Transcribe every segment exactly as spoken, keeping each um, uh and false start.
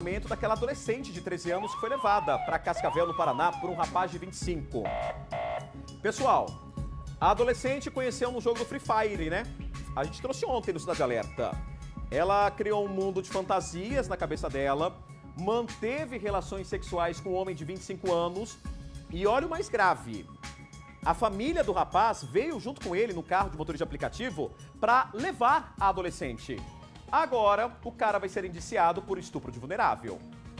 Daquela adolescente de treze anos que foi levada para Cascavel, no Paraná, por um rapaz de vinte e cinco. Pessoal, a adolescente conheceu no jogo do Free Fire, né? A gente trouxe ontem no Cidade Alerta. Ela criou um mundo de fantasias na cabeça dela, manteve relações sexuais com um homem de vinte e cinco anos e olha o mais grave. A família do rapaz veio junto com ele no carro de motorista de aplicativo para levar a adolescente. Agora, o cara vai ser indiciado por estupro de vulnerável.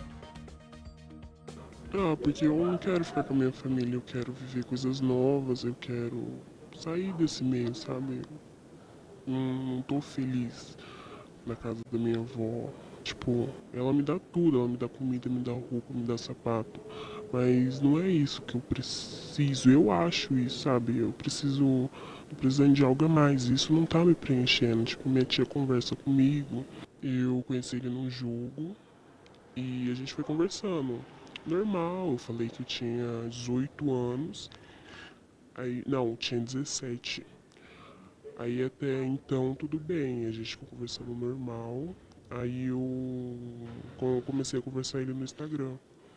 Ah, porque eu não quero ficar com a minha família, eu quero viver coisas novas, eu quero sair desse meio, sabe? Não, não tô feliz na casa da minha avó. Tipo, ela me dá tudo, ela me dá comida, me dá roupa, me dá sapato. Mas não é isso que eu preciso, eu acho isso, sabe? Eu preciso, tô precisando de algo a mais, isso não tá me preenchendo. Tipo, minha tia conversa comigo, eu conheci ele num jogo e a gente foi conversando. Normal, eu falei que eu tinha dezoito anos, aí, não, tinha dezessete. Aí até então tudo bem, a gente ficou conversando normal. Aí eu comecei a conversar ele no Instagram.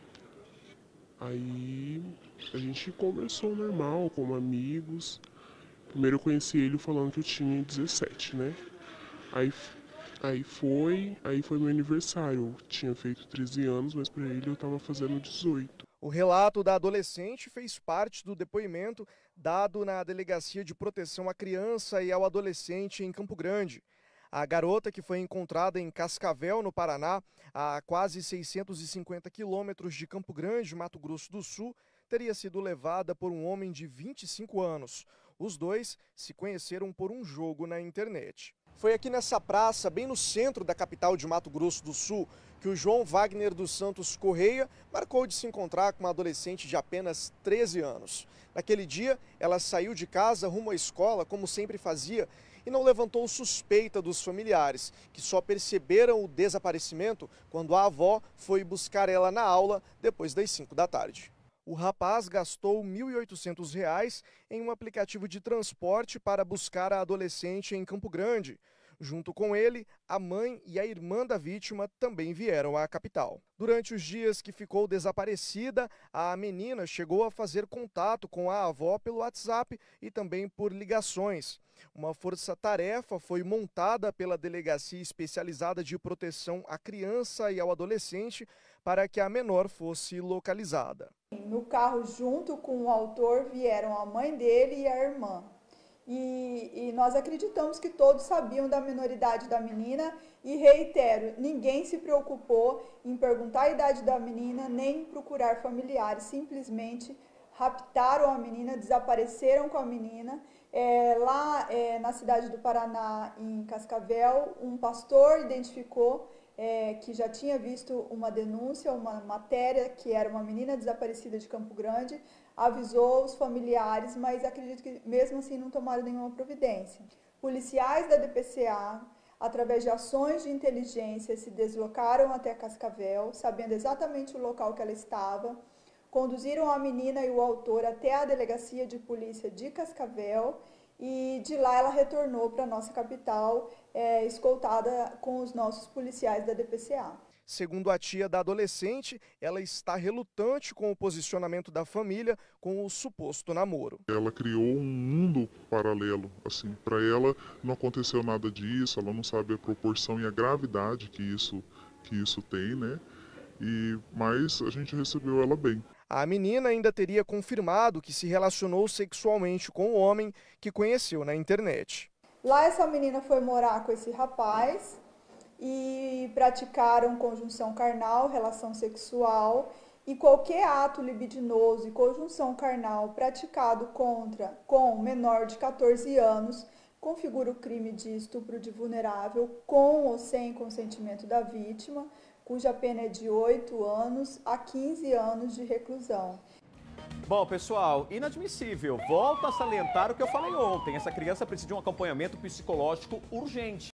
Aí a gente conversou normal, como amigos. Primeiro eu conheci ele falando que eu tinha dezessete, né? Aí, aí foi, aí foi meu aniversário. Eu tinha feito treze anos, mas para ele eu tava fazendo dezoito. O relato da adolescente fez parte do depoimento dado na Delegacia de Proteção à Criança e ao Adolescente em Campo Grande. A garota, que foi encontrada em Cascavel, no Paraná, a quase seiscentos e cinquenta quilômetros de Campo Grande, Mato Grosso do Sul, teria sido levada por um homem de vinte e cinco anos. Os dois se conheceram por um jogo na internet. Foi aqui nessa praça, bem no centro da capital de Mato Grosso do Sul, que o João Wagner dos Santos Correia marcou de se encontrar com uma adolescente de apenas treze anos. Naquele dia, ela saiu de casa rumo à escola, como sempre fazia, e não levantou suspeita dos familiares, que só perceberam o desaparecimento quando a avó foi buscar ela na aula depois das cinco da tarde. O rapaz gastou mil e oitocentos reais em um aplicativo de transporte para buscar a adolescente em Campo Grande. Junto com ele, a mãe e a irmã da vítima também vieram à capital. Durante os dias que ficou desaparecida, a menina chegou a fazer contato com a avó pelo WhatsApp e também por ligações. Uma força-tarefa foi montada pela Delegacia Especializada de Proteção à Criança e ao Adolescente para que a menor fosse localizada. No carro, junto com o autor, vieram a mãe dele e a irmã. E, e nós acreditamos que todos sabiam da minoridade da menina e, reitero, ninguém se preocupou em perguntar a idade da menina nem procurar familiares, simplesmente raptaram a menina, desapareceram com a menina. É, lá é, na cidade do Paraná, em Cascavel, um pastor identificou é, que já tinha visto uma denúncia, uma matéria que era uma menina desaparecida de Campo Grande, avisou os familiares, mas acredito que mesmo assim não tomaram nenhuma providência. Policiais da D P C A, através de ações de inteligência, se deslocaram até Cascavel, sabendo exatamente o local que ela estava, conduziram a menina e o autor até a Delegacia de Polícia de Cascavel e de lá ela retornou para a nossa capital, é, escoltada com os nossos policiais da D P C A. Segundo a tia da adolescente, ela está relutante com o posicionamento da família com o suposto namoro. Ela criou um mundo paralelo, assim, para ela não aconteceu nada disso, ela não sabe a proporção e a gravidade que isso, que isso tem, né? E, mas a gente recebeu ela bem. A menina ainda teria confirmado que se relacionou sexualmente com o homem que conheceu na internet. Lá essa menina foi morar com esse rapaz e praticaram conjunção carnal, relação sexual, e qualquer ato libidinoso e conjunção carnal praticado contra com menor de quatorze anos configura o crime de estupro de vulnerável com ou sem consentimento da vítima, cuja pena é de oito anos a quinze anos de reclusão. Bom, pessoal, inadmissível. Volto a salientar o que eu falei ontem. Essa criança precisa de um acompanhamento psicológico urgente.